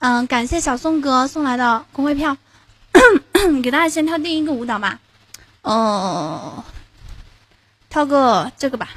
感谢小宋哥送来的公会票，给大家先跳第一个舞蹈吧。跳个这个吧。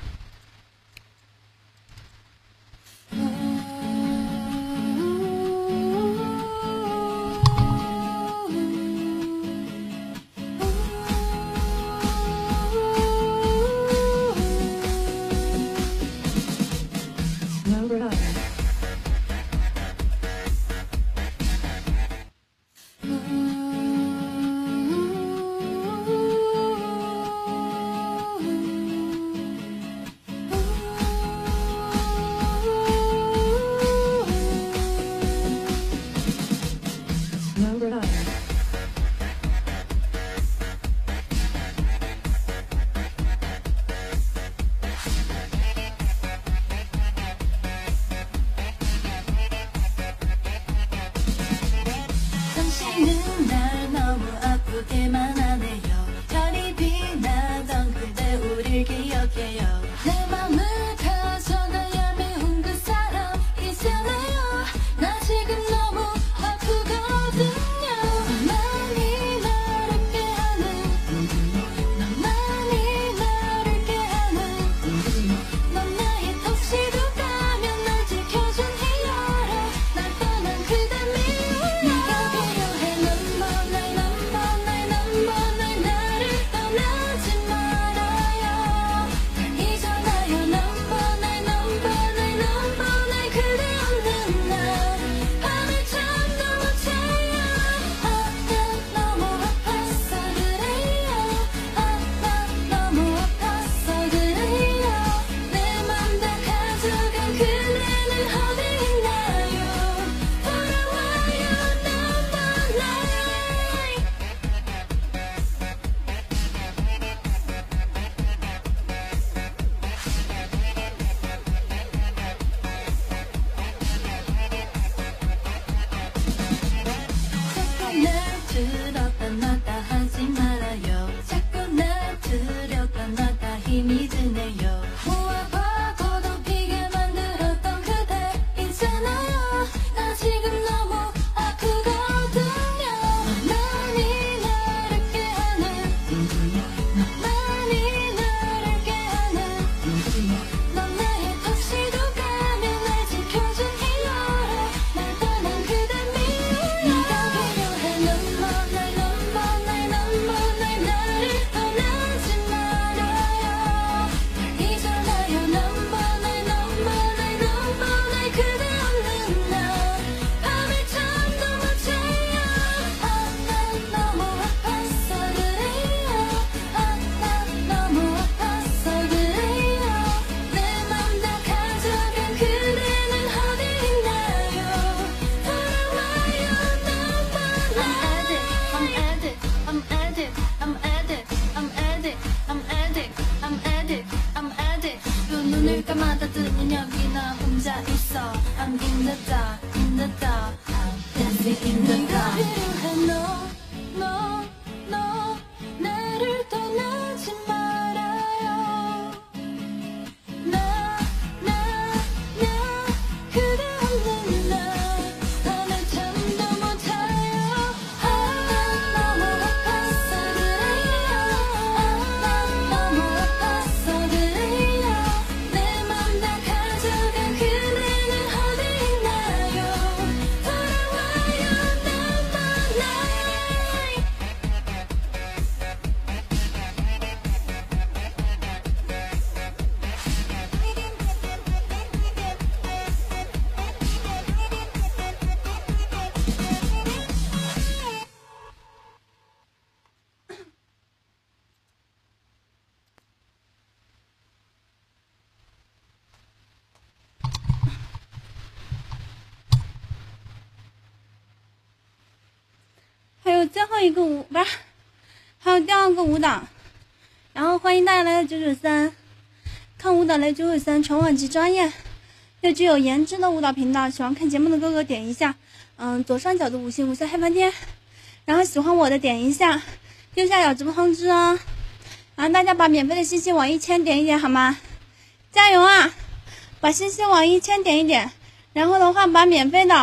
最后一个舞吧，还有第二个舞蹈，然后欢迎大家来到993，看舞蹈来993，全网极专业又具有颜值的舞蹈频道。喜欢看节目的哥哥点一下，左上角的5星5下黑翻天，然后喜欢我的点一下右下角直播通知哦。然后大家把免费的信息往1000点一点好吗？加油啊！把信息往1000点一点，然后的话把免费的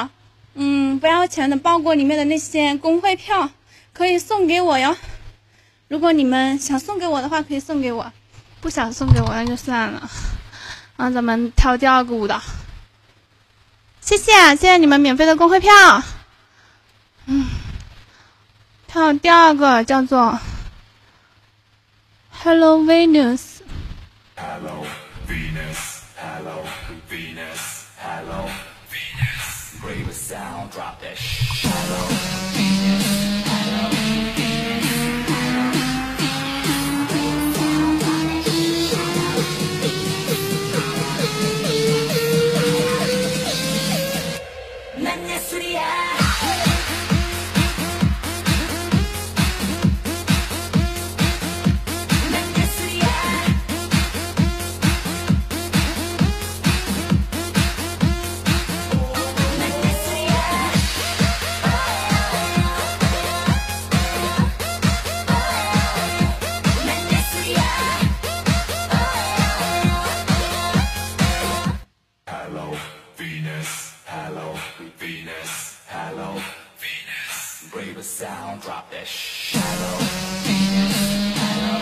不要钱的包裹里面的那些公会票可以送给我哟。如果你们想送给我的话，可以送给我；不想送给我，那就算了。咱们跳第二个舞蹈。谢谢你们免费的公会票。跳第二个叫做 Hello Venus。Hello Venus。Hello Venus。Hello Venus。Brave sound drop that Hello Venus。Hello Venus。Hello Venus。Hello Venus。Brave sound drop that Hello Venus。Hello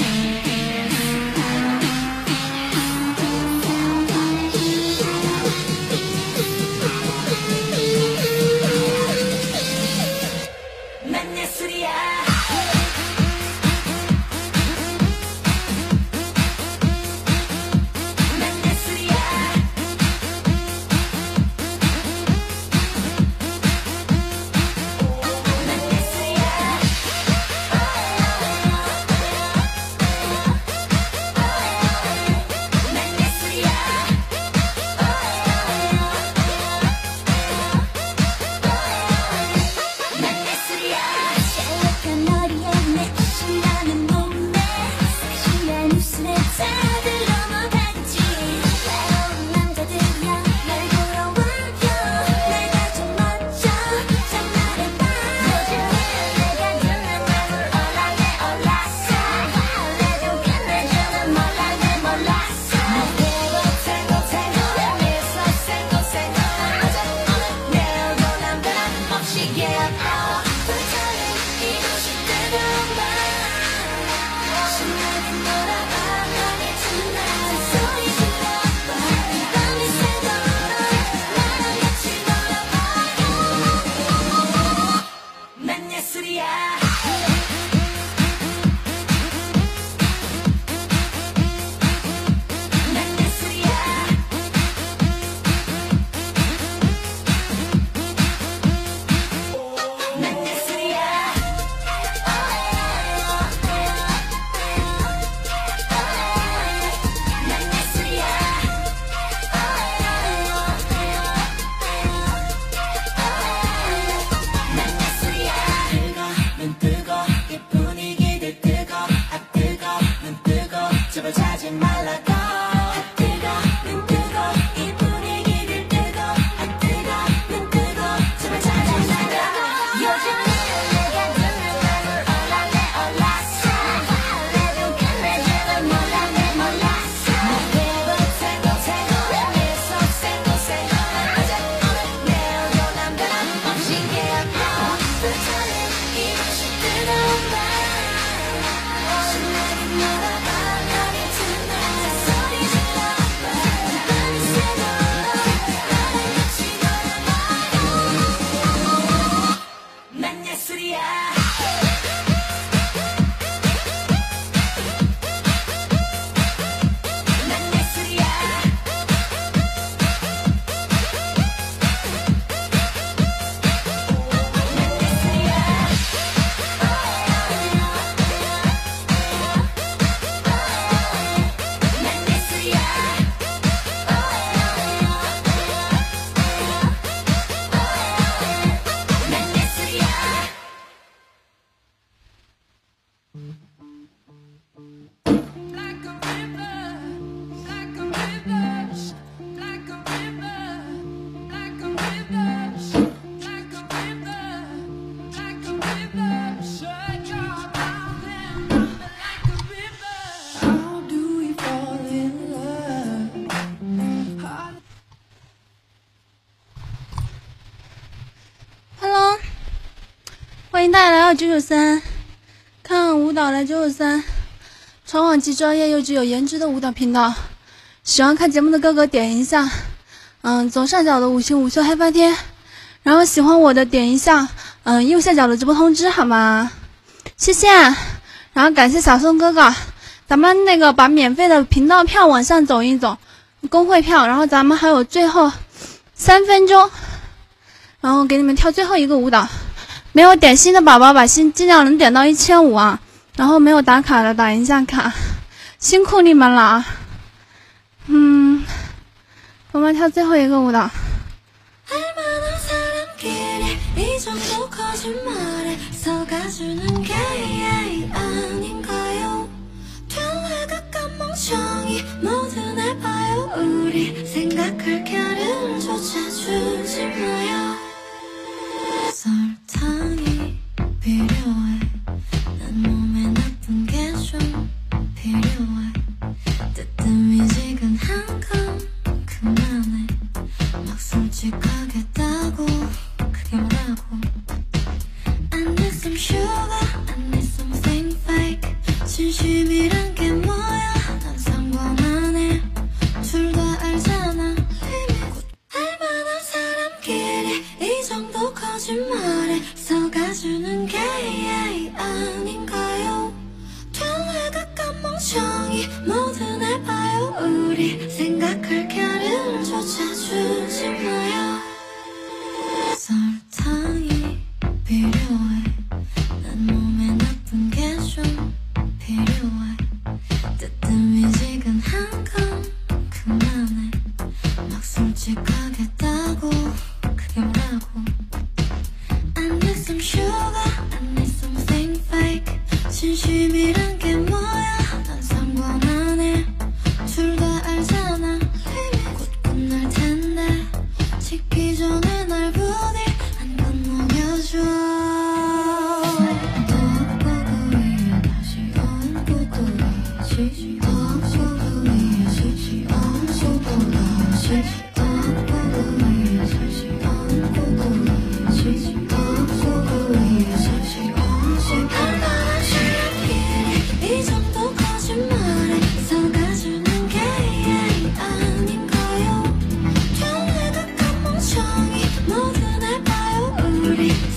欢迎大家来到993，看舞蹈来993，传网既专业又具有颜值的舞蹈频道。喜欢看节目的哥哥点一下，左上角的5星午休嗨翻天，然后喜欢我的点一下，右下角的直播通知好吗？谢谢。然后感谢小宋哥哥，咱们那个把免费的频道票往上走一走，公会票，然后咱们还有最后3分钟，然后给你们跳最后一个舞蹈。没有点心的宝宝把心尽量能点到1500啊，然后没有打卡的打一下卡，辛苦你们了啊。我们跳最后一个舞蹈。 진심이란 게 뭐야 난 상관안해 둘 다 알잖아 이미 곧 알만한 사람끼리 이 정도 거짓말에 속아주는 게 아닌가요 될래 가끔 멍청이 모두 날 봐요 우리 생각할 겨를조차 주지 마요 설탕이 필요해 난 몸에 나쁜 게 좀 필요해 뜨뜻미지근한 건 그만해 막 솔직하겠다고 그게 뭐라고 I need some sugar I need something fake 진심이란 게 뭐야 난 상관 안 해 둘 다 알잖아 이미 곧 끝날 텐데 지기 전에 날 부디 안 건너겨줘 이 정도 거짓말에 속아주는 게 아닌가요 될래 가끔 멍청이 모두 날 봐요 우리